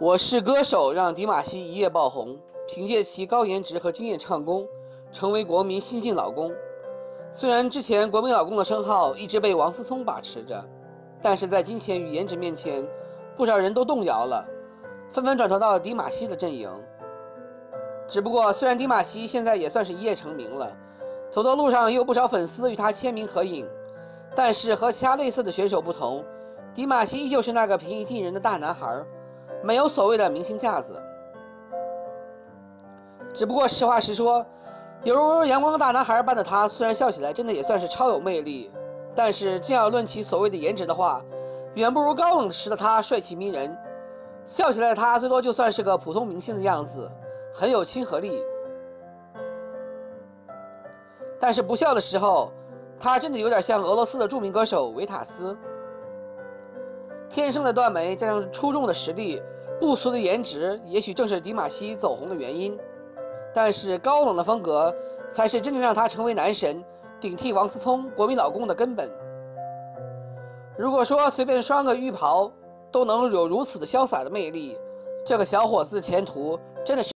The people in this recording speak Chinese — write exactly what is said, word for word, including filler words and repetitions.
我是歌手让迪玛希一夜爆红，凭借其高颜值和惊艳唱功，成为国民新晋老公。虽然之前国民老公的称号一直被王思聪把持着，但是在金钱与颜值面前，不少人都动摇了，纷纷转投到了迪玛希的阵营。只不过，虽然迪玛希现在也算是一夜成名了，走到路上也有不少粉丝与他签名合影，但是和其他类似的选手不同，迪玛希依旧是那个平易近人的大男孩，没有所谓的明星架子。只不过实话实说，犹如阳光大男孩般的他，虽然笑起来真的也算是超有魅力，但是真要论起所谓的颜值的话，远不如高冷时的他帅气迷人。笑起来的他最多就算是个普通明星的样子，很有亲和力。但是不笑的时候，他真的有点像俄罗斯的著名歌手维塔斯。天生的断眉加上出众的实力，不俗的颜值，也许正是迪玛希走红的原因。但是高冷的风格，才是真正让他成为男神，顶替王思聪国民老公的根本。如果说随便穿个浴袍都能有如此的潇洒的魅力，这个小伙子的前途真的是